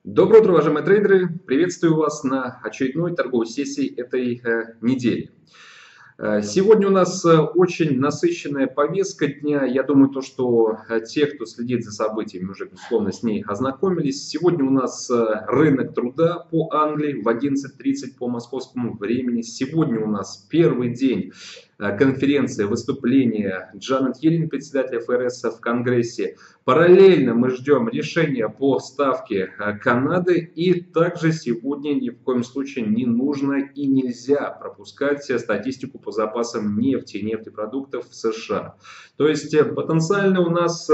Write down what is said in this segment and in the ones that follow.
Доброе утро, уважаемые трейдеры! Приветствую вас на очередной торговой сессии этой недели. Сегодня у нас очень насыщенная повестка дня. Я думаю, что те, кто следит за событиями, уже, безусловно, с ней ознакомились. Сегодня у нас рынок труда по Англии в 11:30 по московскому времени. Сегодня у нас первый день конференции, выступления Джанет Йеллен, председателя ФРС в Конгрессе. Параллельно мы ждем решения по ставке Канады. И также сегодня ни в коем случае не нужно и нельзя пропускать статистику по запасам нефти и нефтепродуктов в США. То есть потенциально у нас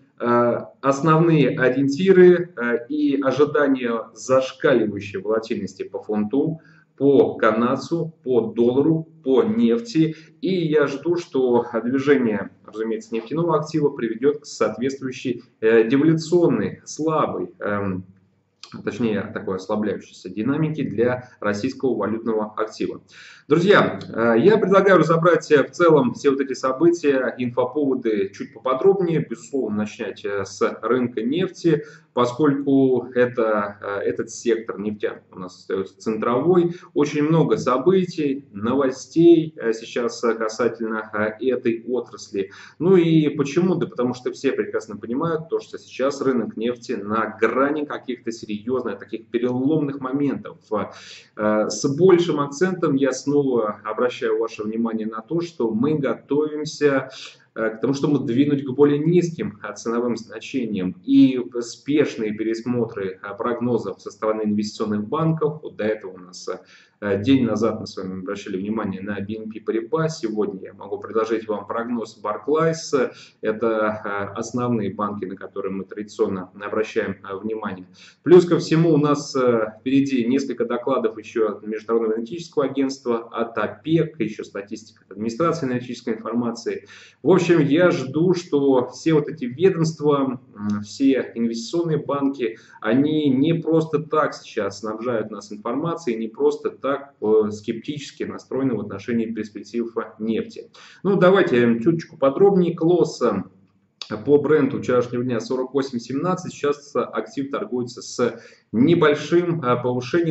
основные ориентиры и ожидания зашкаливающей волатильности по фунту, по канадцу, по доллару, по нефти. И я жду, что движение, разумеется, нефтяного актива приведет к соответствующей девалюционной, слабой, точнее такой ослабляющейся динамики для российского валютного актива. Друзья, я предлагаю разобрать в целом все вот эти события, инфоповоды чуть поподробнее. Безусловно, начать с рынка нефти, поскольку этот сектор нефтян у нас остается центровой. Очень много событий, новостей сейчас касательно этой отрасли. Ну и почему? Да потому что все прекрасно понимают, что сейчас рынок нефти на грани каких-то серьезных, таких переломных моментов. С большим акцентом я снова обращаю ваше внимание на то, что мы готовимся к тому, чтобы двинуть к более низким ценовым значениям. И спешные пересмотры прогнозов со стороны инвестиционных банков. Вот до этого у нас день назад мы с вами обращали внимание на BNP Paribas. Сегодня я могу предложить вам прогноз Barclays. Это основные банки, на которые мы традиционно обращаем внимание. Плюс ко всему у нас впереди несколько докладов еще от Международного энергетического агентства, от ОПЕК, еще статистика от администрации энергетической информации. В общем, я жду, что все вот эти ведомства, все инвестиционные банки, они не просто так сейчас снабжают нас информацией, не просто так скептически настроены в отношении перспектив нефти. Ну, давайте чуточку подробнее. Клосс по бренду вчерашнего дня 48.17. Сейчас актив торгуется с небольшим повышением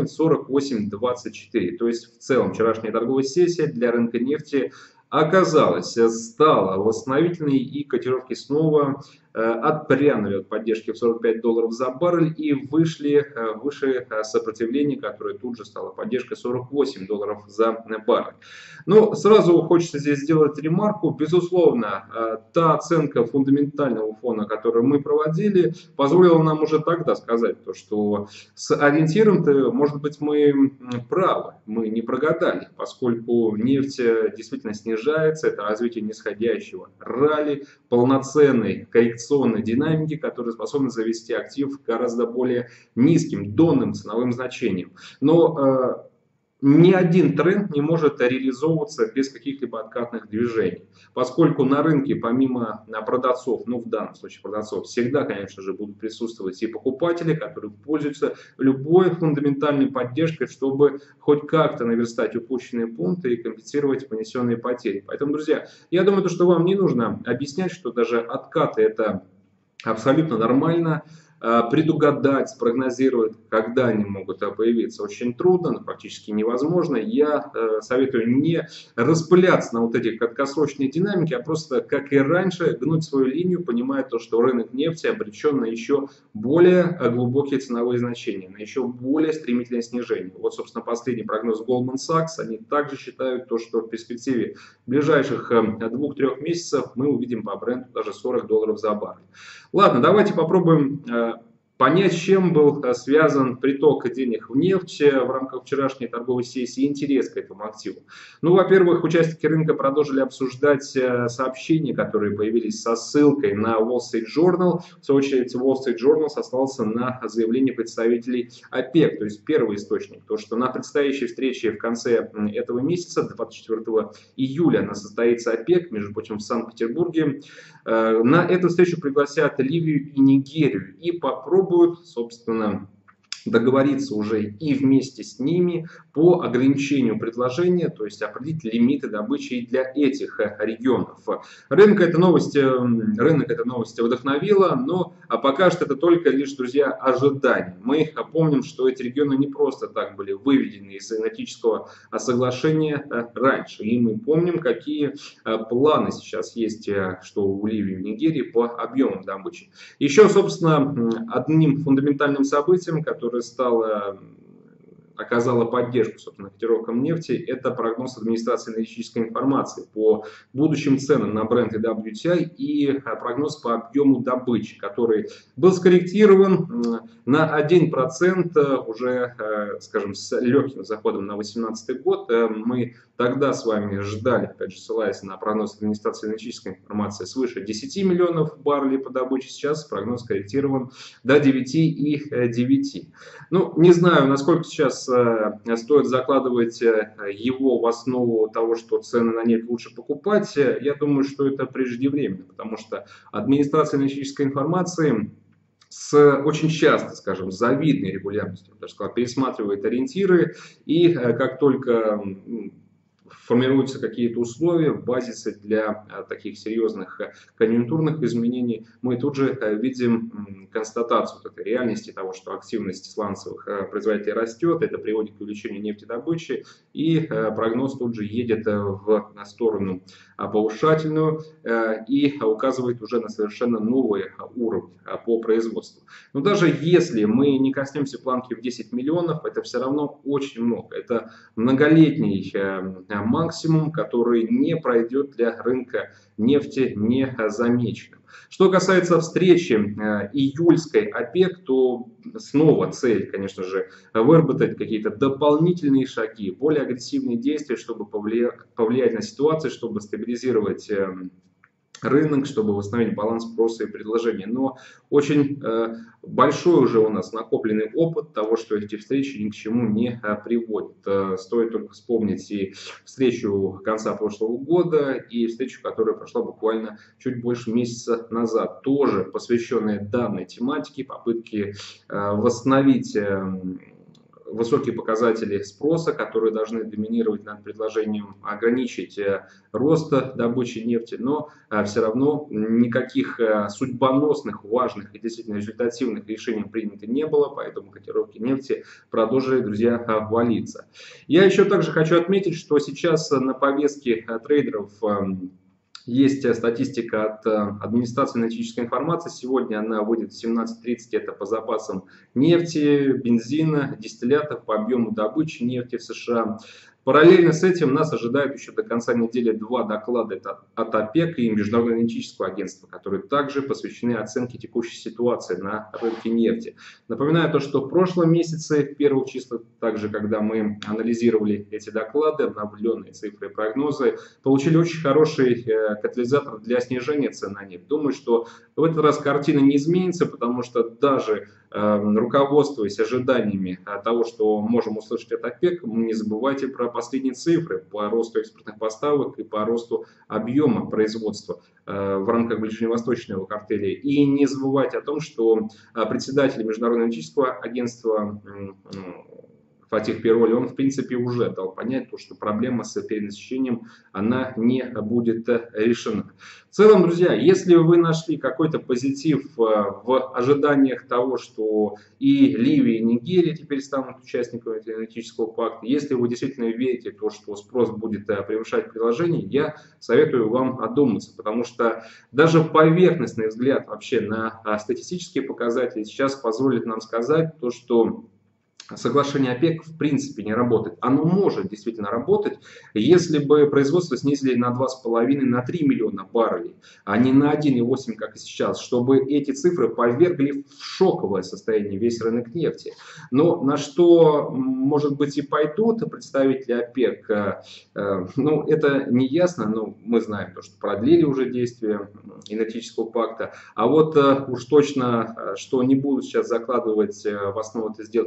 48.24. То есть в целом вчерашняя торговая сессия для рынка нефти оказалась, стала восстановительной, и котировки снова отпрянули от поддержки в $45 за баррель и вышли выше сопротивления, которое тут же стало поддержкой $48 за баррель. Но сразу хочется здесь сделать ремарку. Безусловно, та оценка фундаментального фона, которую мы проводили, позволила нам уже тогда сказать, что с ориентиром-то, может быть, мы правы, мы не прогадали, поскольку нефть действительно снижается, это развитие нисходящего ралли, полноценной коррекционной динамики, которая способна завести актив к гораздо более низким донным ценовым значениям. Но ни один тренд не может реализовываться без каких-либо откатных движений, поскольку на рынке помимо продавцов, ну в данном случае продавцов, всегда, конечно же, будут присутствовать и покупатели, которые пользуются любой фундаментальной поддержкой, чтобы хоть как-то наверстать упущенные пункты и компенсировать понесенные потери. Поэтому, друзья, я думаю, что вам не нужно объяснять, что даже откаты это абсолютно нормально. Предугадать, спрогнозировать, когда они могут появиться, очень трудно, но практически невозможно. Я советую не распыляться на вот этих краткосрочной динамике, а просто, как и раньше, гнуть свою линию, понимая что рынок нефти обречен на еще более глубокие ценовые значения, на еще более стремительное снижение. Вот, собственно, последний прогноз Goldman Sachs, они также считают что в перспективе ближайших 2-3 месяцев мы увидим по бренду даже $40 за баррель. Ладно, давайте попробуем понять, с чем был связан приток денег в нефть в рамках вчерашней торговой сессии, интерес к этому активу. Ну, во-первых, участники рынка продолжили обсуждать сообщения, которые появились со ссылкой на Wall Street Journal. В свою очередь, Wall Street Journal сослался на заявление представителей ОПЕК, то есть первый источник, то, что на предстоящей встрече в конце этого месяца, 24 июля, она состоится ОПЕК, между прочим, в Санкт-Петербурге. На эту встречу пригласят Ливию и Нигерию и попробуют, собственно, договориться уже и вместе с ними по ограничению предложения, то есть определить лимиты добычи и для этих регионов. Рынок эта новость вдохновила, но пока что это только лишь, друзья, ожидания. Мы помним, что эти регионы не просто так были выведены из энергетического соглашения раньше. И мы помним, какие планы сейчас есть, что у Ливии и Нигерии по объемам добычи. Еще, собственно, одним фундаментальным событием, которое оказала поддержку, собственно, котировкам нефти, это прогноз администрации аналитической информации по будущим ценам на бренд и WTI и прогноз по объему добычи, который был скорректирован на 1% уже, скажем, с легким заходом на 2018 год. Мы тогда с вами ждали, опять же, ссылаясь на прогноз администрации аналитической информации, свыше 10 миллионов баррелей по добыче. Сейчас прогноз скорректирован до 9,9. Ну, не знаю, насколько сейчас стоит закладывать его в основу того, что цены на нефть лучше покупать. Я думаю, что это преждевременно, потому что администрация аналитической информации очень часто, скажем, с завидной регулярностью, даже сказал, пересматривает ориентиры, и как только формируются какие-то условия, базисы для таких серьезных конъюнктурных изменений, мы тут же видим констатацию этой реальности того, что активность сланцевых производителей растет, это приводит к увеличению нефтедобычи, и прогноз тут же едет в сторону повышательную и указывает уже на совершенно новые уровни по производству. Но даже если мы не коснемся планки в 10 миллионов, это все равно очень много. Это многолетний максимум, который не пройдет для рынка нефти незамеченным. Что касается встречи июльской ОПЕК, то снова цель, конечно же, выработать какие-то дополнительные шаги, более агрессивные действия, чтобы повлиять на ситуацию, чтобы стабилизировать рынок, чтобы восстановить баланс спроса и предложения. Но очень большой уже у нас накопленный опыт того, что эти встречи ни к чему не приводят. Стоит только вспомнить и встречу конца прошлого года, и встречу, которая прошла буквально чуть больше месяца назад, тоже посвященная данной тематике, попытке восстановить высокие показатели спроса, которые должны доминировать над предложением, ограничить рост добычи нефти, но все равно никаких судьбоносных, важных и действительно результативных решений принято не было, поэтому котировки нефти продолжили, друзья, валиться. Я еще также хочу отметить, что сейчас на повестке трейдеров есть статистика от администрации аналитической информации. Сегодня она выйдет в 17:30. Это по запасам нефти, бензина, дистиллятов, по объему добычи нефти в США. Параллельно с этим нас ожидают еще до конца недели два доклада от ОПЕК и Международного аналитического агентства, которые также посвящены оценке текущей ситуации на рынке нефти. Напоминаю то, что в прошлом месяце, в первых числах, также когда мы анализировали эти доклады, обновленные цифры и прогнозы, получили очень хороший катализатор для снижения цен на нефть. Думаю, что в этот раз картина не изменится, потому что даже руководствуясь ожиданиями того, что можем услышать от ОПЕК, не забывайте про последние цифры по росту экспортных поставок и по росту объема производства в рамках ближневосточного картеля. И не забывайте о том, что председатель Международного аналитического агентства Фатих Пиролли, он в принципе уже дал понять, что проблема с перенасыщением, она не будет решена. В целом, друзья, если вы нашли какой-то позитив в ожиданиях того, что и Ливия, и Нигерия теперь станут участниками аналитического пакта, если вы действительно верите в то, что спрос будет превышать предложение, я советую вам одуматься, потому что даже поверхностный взгляд вообще на статистические показатели сейчас позволит нам сказать то, что соглашение ОПЕК в принципе не работает. Оно может действительно работать, если бы производство снизили на 2,5, на 3 миллиона баррелей, а не на 1,8, как и сейчас, чтобы эти цифры повергли в шоковое состояние весь рынок нефти. Но на что, может быть, и пойдут представители ОПЕК, ну, это не ясно, но мы знаем, что продлили уже действие энергетического пакта, а вот уж точно, что не будут сейчас закладывать в основу этой сделки в качестве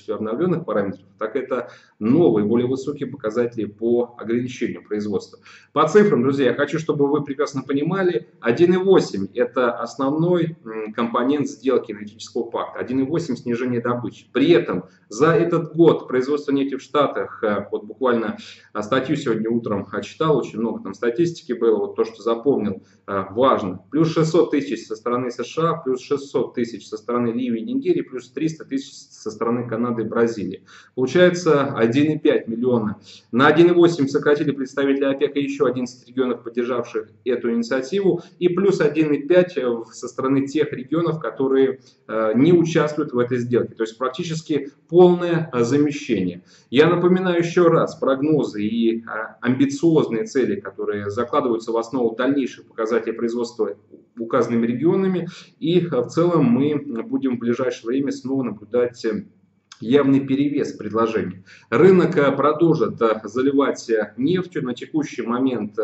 качестве обновленных параметров, так это новые, более высокие показатели по ограничению производства. По цифрам, друзья, я хочу, чтобы вы прекрасно понимали, 1,8 это основной компонент сделки энергетического пакта, 1,8 снижение добычи. При этом за этот год производство нефти в Штатах, вот буквально статью сегодня утром читал, очень много там статистики было, вот то, что запомнил, важно. Плюс 600 тысяч со стороны США, плюс 600 тысяч со стороны Ливии и Нигерии, плюс 300 тысяч со стороны Канады и Бразилии. Получается 1,5 миллиона. На 1,8 сократили представители ОПЕК и еще 11 регионов, поддержавших эту инициативу, и плюс 1,5 со стороны тех регионов, которые не участвуют в этой сделке. То есть практически полное замещение. Я напоминаю еще раз прогнозы и амбициозные цели, которые закладываются в основу дальнейших показателей производства указанными регионами. И в целом мы будем в ближайшее время снова наблюдать явный перевес предложений. Рынок продолжит заливать нефтью. На текущий момент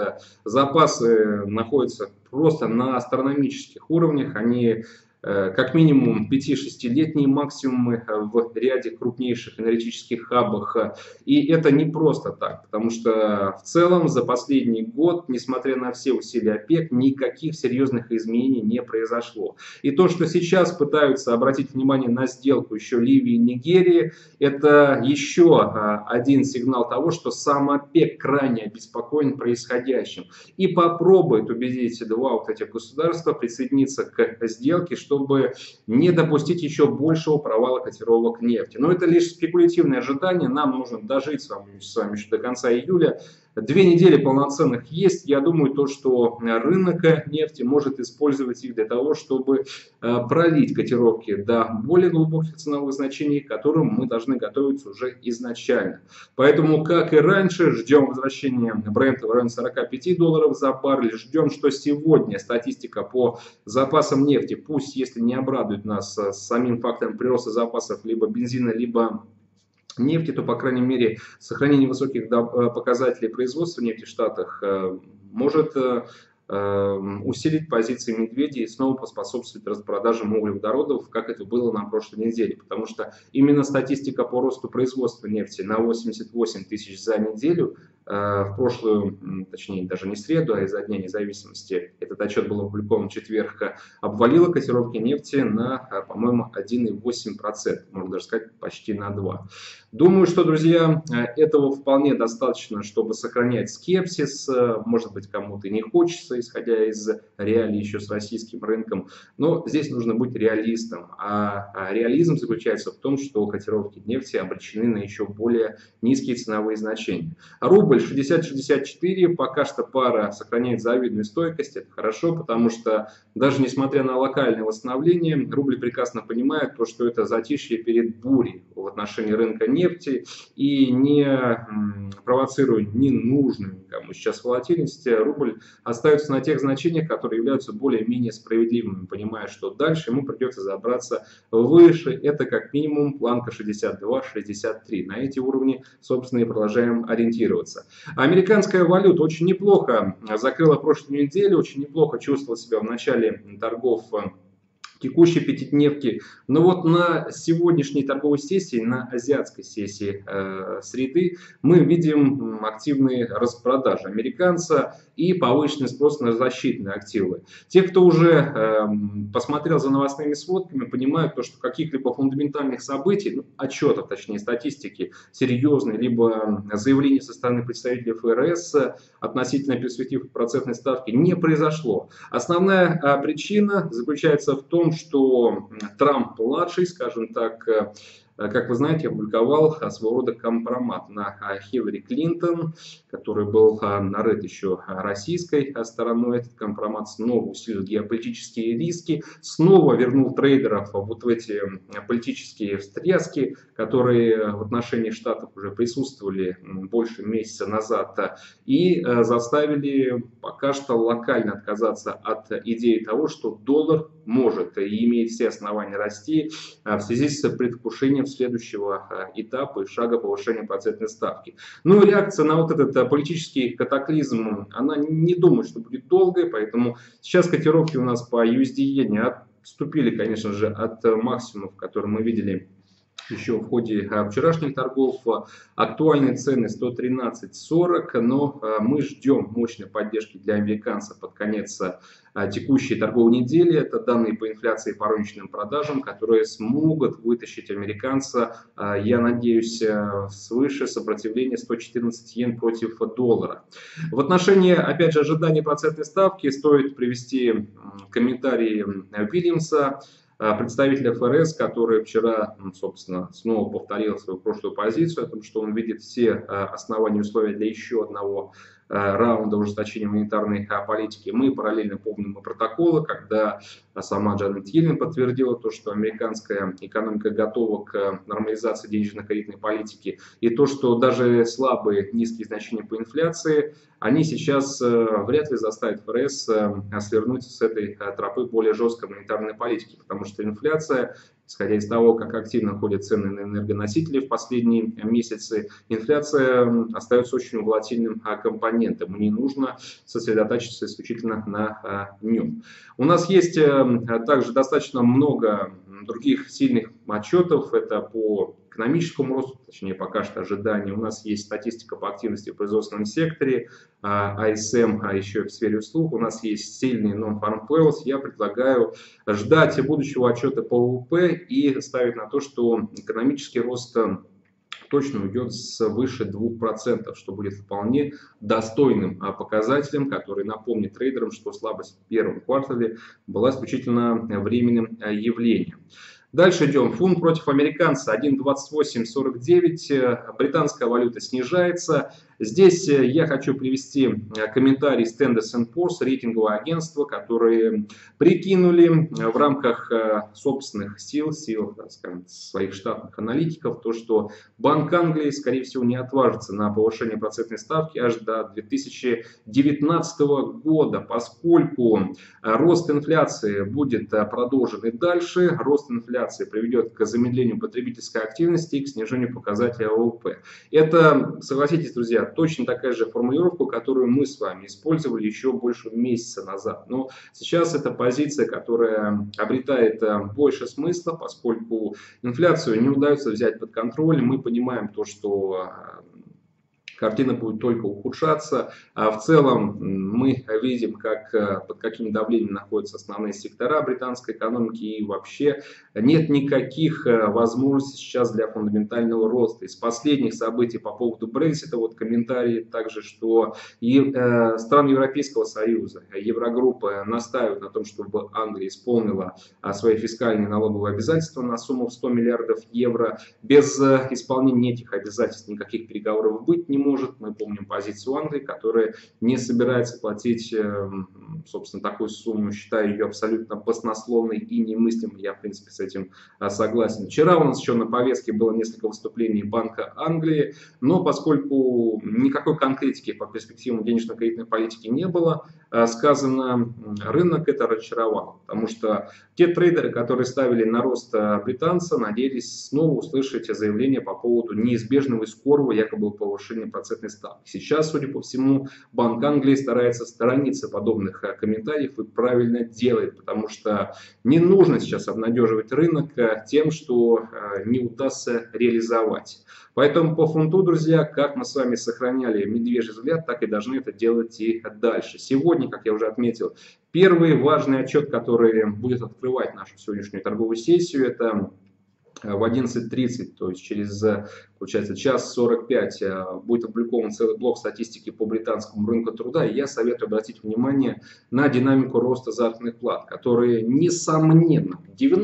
запасы находятся просто на астрономических уровнях. Они как минимум 5-6-летние максимумы в ряде крупнейших энергетических хабах. И это не просто так, потому что в целом за последний год, несмотря на все усилия ОПЕК, никаких серьезных изменений не произошло. И то, что сейчас пытаются обратить внимание на сделку еще Ливии и Нигерии, это еще один сигнал того, что сам ОПЕК крайне обеспокоен происходящим и попробует убедить два вот этих государства присоединиться к сделке, чтобы не допустить еще большего провала котировок нефти. Но это лишь спекулятивное ожидание. Нам нужно дожить с вами еще до конца июля. 2 недели полноценных есть. Я думаю, то, что рынок нефти может использовать их для того, чтобы пролить котировки до более глубоких ценовых значений, к которым мы должны готовиться уже изначально. Поэтому, как и раньше, ждем возвращения бренда в районе $45 за баррель. Ждем, что сегодня статистика по запасам нефти, пусть если не обрадует нас самим фактом прироста запасов либо бензина, либо нефти, то, по крайней мере, сохранение высоких показателей производства нефти в Штатах может усилить позиции медведя и снова поспособствовать распродажам углеводородов, как это было на прошлой неделе. Потому что именно статистика по росту производства нефти на 88 тысяч за неделю в прошлую, точнее даже не среду, а из-за Дня независимости, этот отчет был опубликован в четверг, обвалила котировки нефти на, по-моему, 1,8%, можно даже сказать, почти на 2%. Думаю, что, друзья, этого вполне достаточно, чтобы сохранять скепсис. Может быть, кому-то и не хочется, исходя из реалий еще с российским рынком. Но здесь нужно быть реалистом. А реализм заключается в том, что котировки нефти обречены на еще более низкие ценовые значения. Рубль 60-64, пока что пара сохраняет завидную стойкость. Это хорошо, потому что даже несмотря на локальное восстановление, рубль прекрасно понимает то, что это затишье перед бурей в отношении рынка нефти, и не провоцируя ненужную никому сейчас волатильность, рубль остается на тех значениях, которые являются более-менее справедливыми, понимая, что дальше ему придется забраться выше. Это как минимум планка 62-63. На эти уровни, собственно, и продолжаем ориентироваться. Американская валюта очень неплохо закрыла прошлую неделю, очень неплохо чувствовала себя в начале торгов текущей пятидневки. Но вот на сегодняшней торговой сессии, на азиатской сессии среды, мы видим активные распродажи американца и повышенный спрос на защитные активы. Те, кто уже посмотрел за новостными сводками, понимают, то, что каких-либо фундаментальных событий, отчетов, точнее статистики, серьезной, либо заявлений со стороны представителей ФРС относительно перспектив процентной ставки не произошло. Основная причина заключается в том, что Трамп-младший, скажем так, как вы знаете, опубликовал своего рода компромат на Хиллари Клинтон, который был нарыт еще российской стороной. Этот компромат снова усилил геополитические риски, снова вернул трейдеров вот в эти политические встряски, которые в отношении Штатов уже присутствовали больше месяца назад, и заставили пока что локально отказаться от идеи того, что доллар может и имеет все основания расти в связи с предвкушением следующего этапа и шага повышения процентной ставки. Ну и реакция на вот этот политический катаклизм, она не думаю, что будет долгой, поэтому сейчас котировки у нас по USD-иене отступили, конечно же, от максимумов, которые мы видели еще в ходе вчерашних торгов. Актуальные цены 113.40, но мы ждем мощной поддержки для американцев под конец текущей торговой недели. Это данные по инфляции и по розничным продажам, которые смогут вытащить американца, я надеюсь, свыше сопротивления 114 йен против доллара. В отношении, опять же, ожидания процентной ставки стоит привести комментарий Вильямса, представителя ФРС, который вчера, собственно, снова повторил свою прошлую позицию о том, что он видит все основания и условия для еще одного раунда ужесточения монетарной политики. Мы параллельно помним и протоколы, когда сама Джанет Йеллен подтвердила то, что американская экономика готова к нормализации денежно-кредитной политики, и то, что даже слабые низкие значения по инфляции, они сейчас вряд ли заставят ФРС свернуть с этой тропы более жесткой монетарной политики, потому что инфляция, исходя из того, как активно ходят цены на энергоносители в последние месяцы, инфляция остается очень волатильным компонентом. И не нужно сосредотачиваться исключительно на нем. У нас есть также достаточно много других сильных отчетов. Это по экономическому росту, точнее пока что ожидания. У нас есть статистика по активности в производственном секторе, ISM, а еще в сфере услуг. У нас есть сильный non-farm payrolls. Я предлагаю ждать будущего отчета по ВВП и ставить на то, что экономический рост точно уйдет свыше 2%, что будет вполне достойным показателем, который напомнит трейдерам, что слабость в первом квартале была исключительно временным явлением. Дальше идем. Фунт против американца 1.2849. Британская валюта снижается. Здесь я хочу привести комментарий Standard & Poor's, рейтинговое агентство, которые прикинули в рамках собственных сил, так скажем, своих штатных аналитиков, то, что Банк Англии, скорее всего, не отважится на повышение процентной ставки аж до 2019 года, поскольку рост инфляции будет продолжен и дальше. Рост инфляции приведет к замедлению потребительской активности и к снижению показателя ВВП. Это, согласитесь, друзья, точно такая же формулировка, которую мы с вами использовали еще больше месяца назад. Но сейчас это позиция, которая обретает больше смысла, поскольку инфляцию не удается взять под контроль. Мы понимаем то, что картина будет только ухудшаться. В целом мы видим, под каким давлением находятся основные сектора британской экономики, и вообще нет никаких возможностей сейчас для фундаментального роста. Из последних событий по поводу Брексита, вот комментарии также, что страны Европейского Союза, Еврогруппа настаивают на том, чтобы Англия исполнила свои фискальные налоговые обязательства на сумму в 100 миллиардов евро. Без исполнения этих обязательств никаких переговоров быть не может. Мы помним позицию Англии, которая не собирается платить, собственно, такую сумму, считаю ее абсолютно баснословной и немыслимой. Я, в принципе, с этим согласен. Вчера у нас еще на повестке было несколько выступлений Банка Англии, но поскольку никакой конкретики по перспективам денежно-кредитной политики не было сказано, рынок это разочаровал, потому что те трейдеры, которые ставили на рост британца, надеялись снова услышать заявление по поводу неизбежного и скорого якобы повышения процентной ставки. Сейчас, судя по всему, Банк Англии старается сторониться подобных комментариев и правильно делает, потому что не нужно сейчас обнадеживать рынок тем, что не удастся реализовать. Поэтому по фунту, друзья, как мы с вами сохраняли медвежий взгляд, так и должны это делать и дальше. Сегодня, как я уже отметил, первый важный отчет, который будет открывать нашу сегодняшнюю торговую сессию, это в 11:30, то есть через, получается, час 45 будет опубликован целый блок статистики по британскому рынку труда. И я советую обратить внимание на динамику роста заработных плат, которые, несомненно,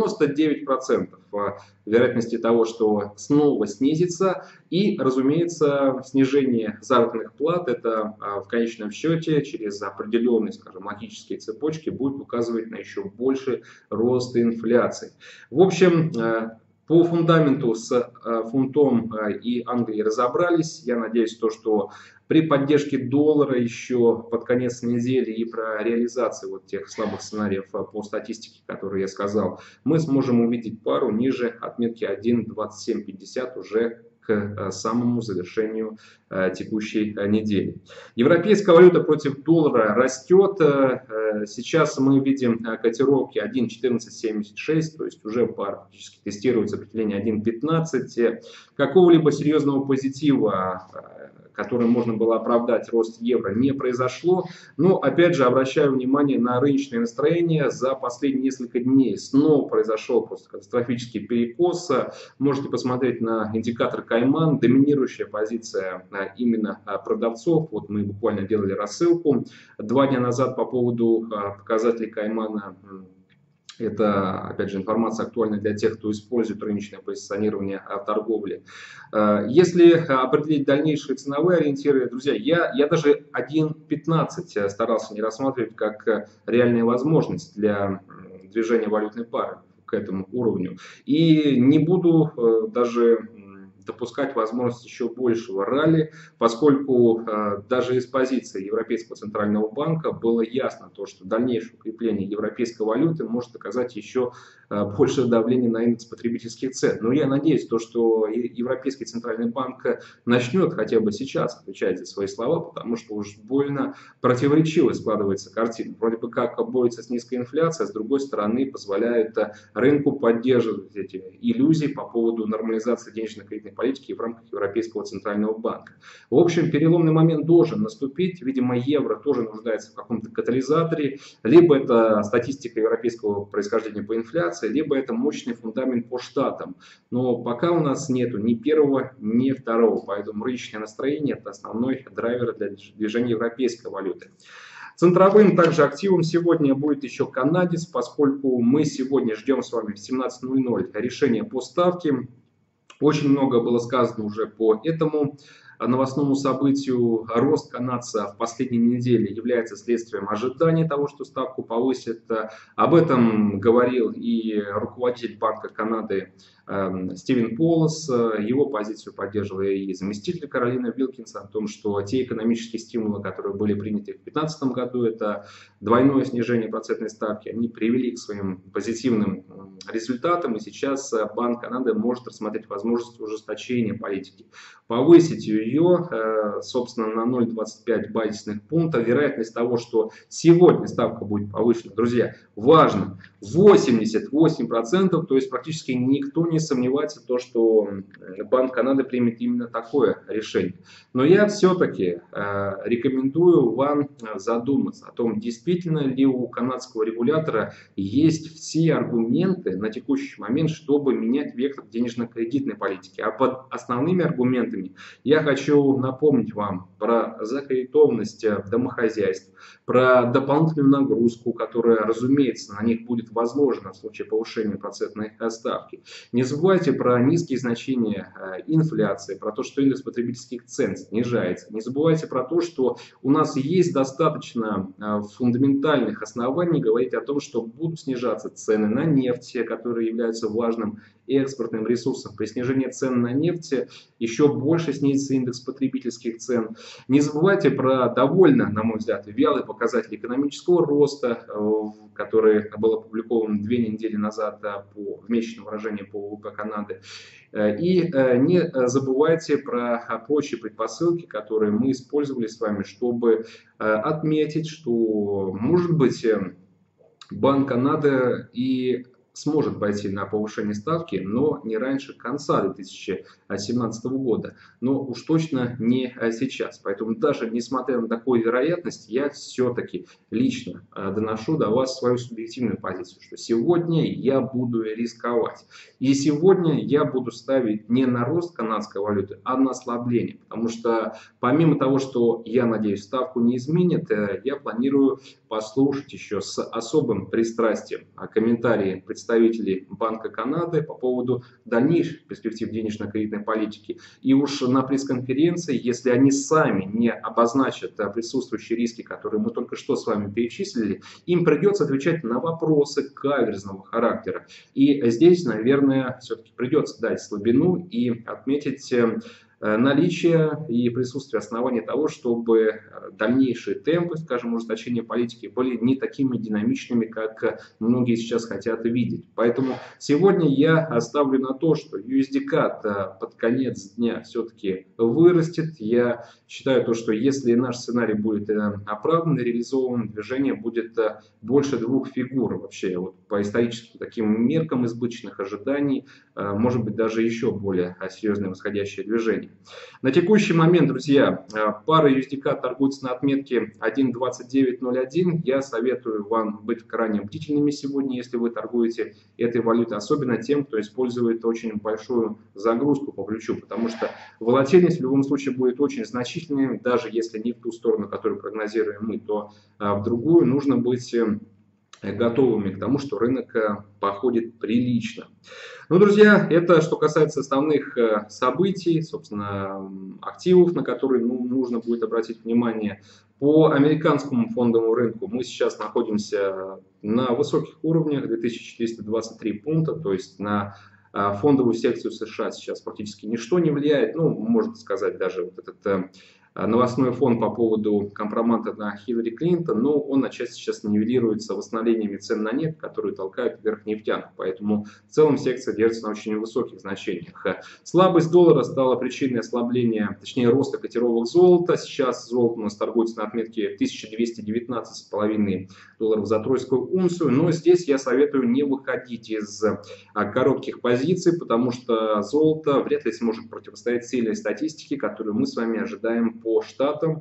99% вероятности того, что снова снизится. И, разумеется, снижение заработных плат, это в конечном счете через определенные, скажем, логические цепочки будет указывать на еще больший рост инфляции. В общем, по фундаменту с фунтом и Англией разобрались. Я надеюсь, что при поддержке доллара еще под конец недели и про реализацию вот тех слабых сценариев по статистике, которые я сказал, мы сможем увидеть пару ниже отметки 1.2750 уже к самому завершению текущей недели. Европейская валюта против доллара растет. Сейчас мы видим котировки 1.1476, то есть уже пара фактически тестируется определение 1.15. Какого-либо серьезного позитива, которым можно было оправдать рост евро, не произошло. Но опять же обращаю внимание на рыночные настроения. За последние несколько дней снова произошел просто катастрофический перекос. Можете посмотреть на индикатор Кайман. Доминирующая позиция именно продавцов. Вот мы буквально делали рассылку 2 дня назад по поводу показателей Каймана. Это, опять же, информация актуальна для тех, кто использует рыночное позиционирование в торговле. Если определить дальнейшие ценовые ориентиры, друзья, я даже 1.15 старался не рассматривать как реальная возможность для движения валютной пары к этому уровню. И не буду даже допускать возможность еще большего ралли, поскольку даже из позиции Европейского центрального банка было ясно, что дальнейшее укрепление европейской валюты может оказать еще большее давление на индекс потребительских цен. Но я надеюсь, что Европейский центральный банк начнет хотя бы сейчас отвечать за свои слова, потому что уж больно противоречиво складывается картина. Вроде бы как борется с низкой инфляцией, а с другой стороны позволяет рынку поддерживать эти иллюзии по поводу нормализации денежно-кредитной политики в рамках Европейского центрального банка. В общем, переломный момент должен наступить. Видимо, евро тоже нуждается в каком-то катализаторе. Либо это статистика европейского происхождения по инфляции, либо это мощный фундамент по штатам. Но пока у нас нету ни первого, ни второго. Поэтому рыночное настроение – это основной драйвер для движения европейской валюты. Центровым также активом сегодня будет еще канадец, поскольку мы сегодня ждем с вами в 17:00 решения по ставке. Очень много было сказано уже по этому новостному событию. Рост канадца в последней неделе является следствием ожидания того, что ставку повысят. Об этом говорил и руководитель Банка Канады Стивен Полос. Его позицию поддерживал и заместитель Каролины Вилкинс о том, что те экономические стимулы, которые были приняты в 2015 году, это двойное снижение процентной ставки, они привели к своим позитивным результатам. И сейчас Банк Канады может рассмотреть возможность ужесточения политики, повысить ее, собственно, на 0,25 базисных пункта. Вероятность того, что сегодня ставка будет повышена, друзья, важно, 88%, то есть практически никто не сомневается в том, что Банк Канады примет именно такое решение. Но я все-таки рекомендую вам задуматься о том, действительно ли у канадского регулятора есть все аргументы на текущий момент, чтобы менять вектор денежно-кредитной политики. А под основными аргументами я хочу напомнить вам про закредитованность домохозяйств, про дополнительную нагрузку, которая, разумеется, на них будет возложена в случае повышения процентной ставки. Не забывайте про низкие значения инфляции, про то, что индекс потребительских цен снижается. Не забывайте про то, что у нас есть достаточно фундаментальных оснований говорить о том, что будут снижаться цены на нефть, которые являются важным экспортным ресурсом. При снижении цен на нефть еще больше снизится индекс потребительских цен. Не забывайте про довольно, на мой взгляд, вялый показатель экономического роста, который был опубликован 2 недели назад в месячном выражении по ВВП Канады. И не забывайте про прочие предпосылки, которые мы использовали с вами, чтобы отметить, что, может быть, Банк Канады и сможет пойти на повышение ставки, но не раньше конца 2017 года. Но уж точно не сейчас. Поэтому даже несмотря на такую вероятность, я все-таки лично доношу до вас свою субъективную позицию, что сегодня я буду рисковать. И сегодня я буду ставить не на рост канадской валюты, а на ослабление. Потому что помимо того, что я надеюсь, ставку не изменит, я планирую послушать еще с особым пристрастием комментарии представителей Банка Канады по поводу дальнейших перспектив денежно-кредитной политики. И уж на пресс-конференции, если они сами не обозначат присутствующие риски, которые мы только что с вами перечислили, им придется отвечать на вопросы каверзного характера. И здесь, наверное, все-таки придется дать слабину и отметить наличие и присутствие оснований того, чтобы дальнейшие темпы, скажем, ужесточения политики были не такими динамичными, как многие сейчас хотят видеть. Поэтому сегодня я оставлю на то, что USD-CAD под конец дня все-таки вырастет. Я считаю то, что если наш сценарий будет оправдан и реализован, движение будет больше двух фигур вообще. Вот по историческим таким меркам избыточных ожиданий, может быть даже еще более серьезное восходящее движение. На текущий момент, друзья, пара USD-CAD торгуется на отметке 1.2901. Я советую вам быть крайне бдительными сегодня, если вы торгуете этой валютой, особенно тем, кто использует очень большую загрузку по плечу, потому что волатильность в любом случае будет очень значительной, даже если не в ту сторону, которую прогнозируем мы, то в другую. Нужно быть готовыми к тому, что рынок походит прилично. Ну, друзья, это что касается основных событий, собственно, активов, на которые нужно будет обратить внимание. По американскому фондовому рынку мы сейчас находимся на высоких уровнях, 2423 пункта, то есть на фондовую секцию США сейчас практически ничто не влияет. Ну, можно сказать, даже вот этот новостной фон по поводу компромата на Хиллари Клинтон, но он отчасти сейчас нивелируется восстановлениями цен на нефть, которые толкают вверх нефтянок. Поэтому в целом секция держится на очень высоких значениях. Слабость доллара стала причиной ослабления, точнее роста котировок золота. Сейчас золото у нас торгуется на отметке 1219,5 долларов за тройскую унцию. Но здесь я советую не выходить из коротких позиций, потому что золото вряд ли сможет противостоять сильной статистике, которую мы с вами ожидаем по штатам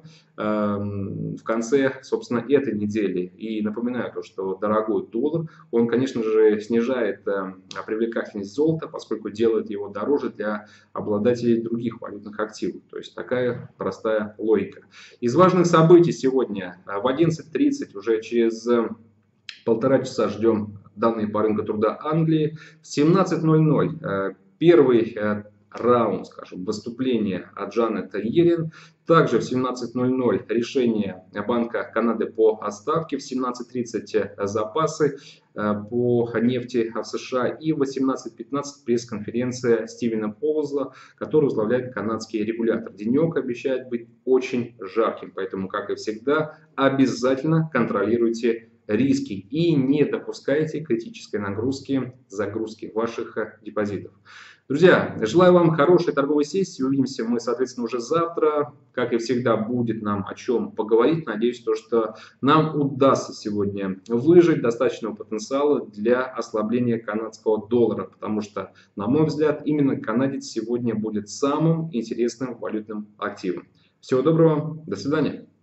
в конце, собственно, этой недели. И напоминаю то, что дорогой доллар, он, конечно же, снижает привлекательность золота, поскольку делает его дороже для обладателей других валютных активов. То есть такая простая логика. Из важных событий сегодня в 11:30, уже через полтора часа, ждем данные по рынку труда Англии. В 17:00 первый раунд, скажем, выступления от Джанет Йеллен. Также в 17:00 решение Банка Канады по отставке, в 17:30 запасы по нефти в США и в 18:15 пресс-конференция Стивена Повелла, который возглавляет канадский регулятор. Денек обещает быть очень жарким, поэтому, как и всегда, обязательно контролируйте риски и не допускайте критической загрузки ваших депозитов. Друзья, желаю вам хорошей торговой сессии. Увидимся мы, соответственно, уже завтра. Как и всегда, будет нам о чем поговорить. Надеюсь, что нам удастся сегодня выжать достаточного потенциала для ослабления канадского доллара. Потому что, на мой взгляд, именно канадец сегодня будет самым интересным валютным активом. Всего доброго, до свидания.